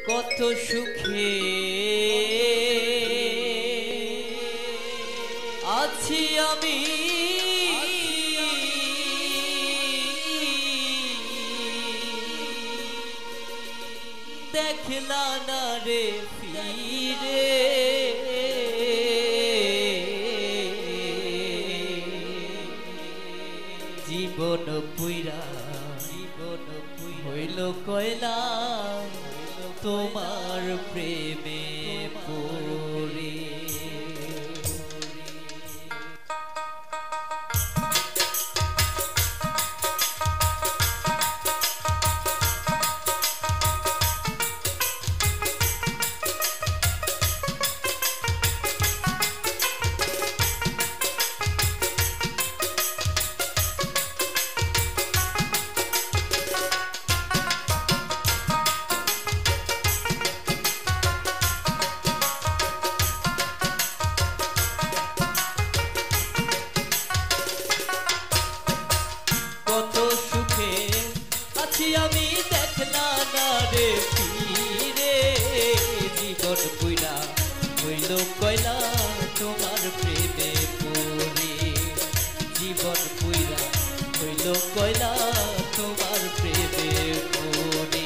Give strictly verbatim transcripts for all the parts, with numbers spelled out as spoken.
কত সুখে আছি আমি দেখলা না রে ফিরে জীবন পুইরা জীবন হইল কয়লা তোমার প্রেমে পড়ে আমি দেখলা না রে ফিরে জীবন পুইরা হইল কয়লা তোমার প্রেমে পড়ে জীবন পুইরা হইল কয়লা তোমার প্রেমে পড়ে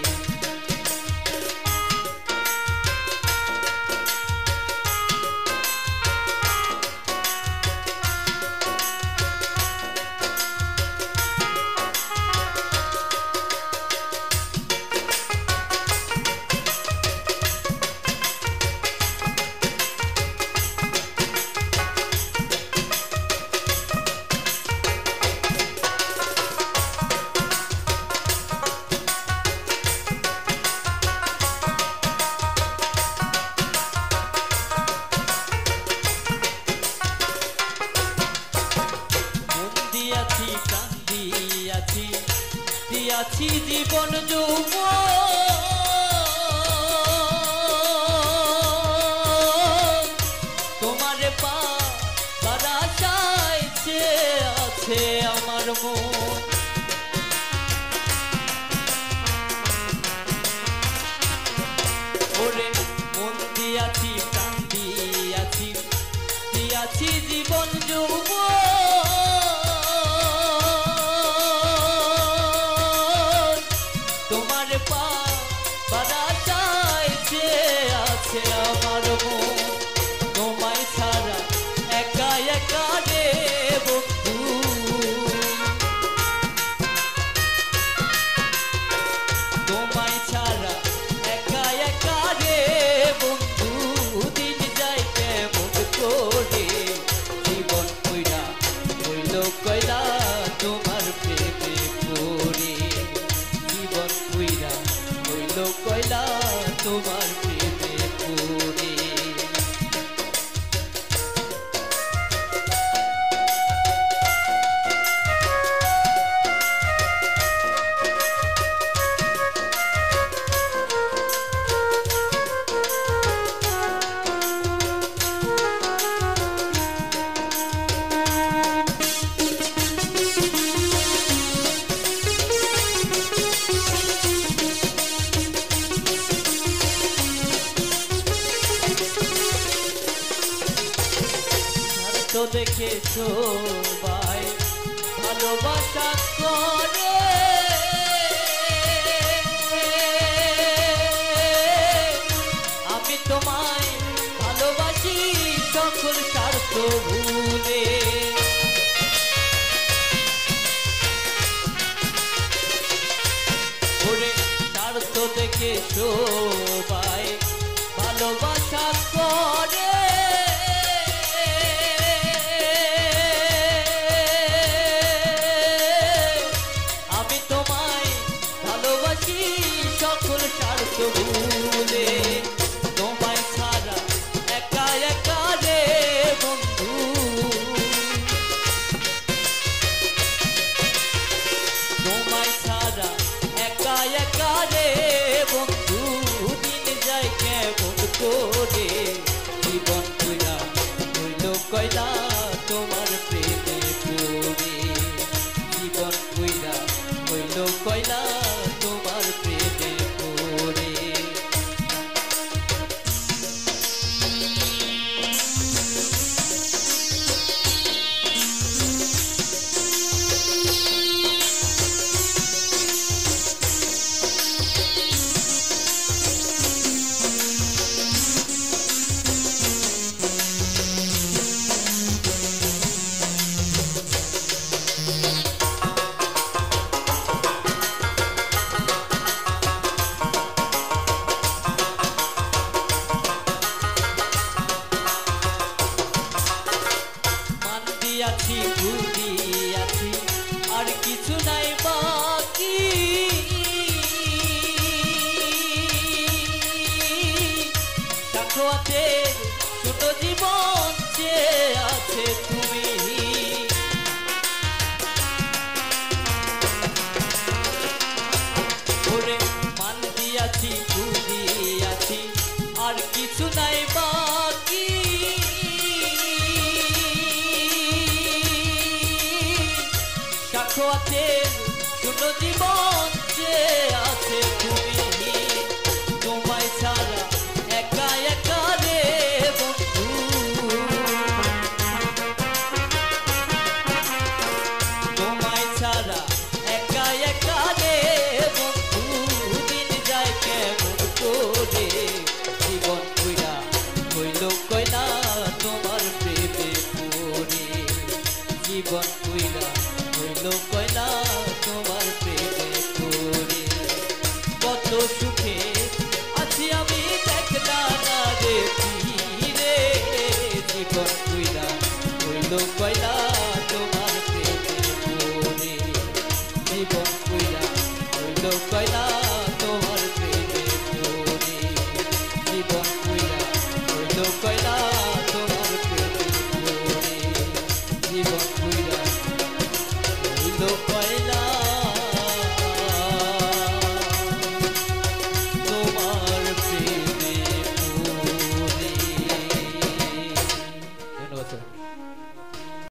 দিয়াছি জীবন যৌবন তোমারে পাবার আশায় চেয়ে আছে আমার মন ওরে মন দিয়াছি প্রাণ দিয়াছি দিয়াছি জীবন যৌবন আমার মন তোমায় ছাড়া একা একা রে বন্ধু তোমায় ছাড়া একা একা রে বন্ধু দিন যায় কেমন করে জীবন পুইরা হইল কয়লা তোমার প্রেমে পড়ে জীবন পুইরা হইল কয়লা তোমার তো দেখেছো ভাই ভালোবাসা করে আমি তোমায় ভালোবাসি সকল স্বার্থ ভুলে ওরে স্বার্থ দেখেছো ভাই ভালোবাসা করে সকল স্বার্থ ভুলে তোমায় ছাড়া একা একা রে বন্ধু তোমায় ছাড়া একা একা রে বন্ধু দিন যায় কেমন করে জীবন পুইরা হইল কয়লা তোমার প্রেমে পড়ে জীবন পুইরা হইল কয়লা তোমার প্রেমে পড়ে সাথে ছোট জীবন চেয়ে আছে তুমি ওরে মান দিয়াছি দিয়াছি আর কিছু নাই বাকি সাথে ছোট জীবন চেয়ে আছে তুমি তোমায় ছাড়া একা একা রে বন্ধু তোমায় ছাড়া একা একা রে বন্ধু দিন যায় কেমন করে জীবন কইরা হইল কইলা তোমার প্রেমে পড়ে জীবন কইরা হইল কইলা তোমার প্রেমে পড়ে কত সুখে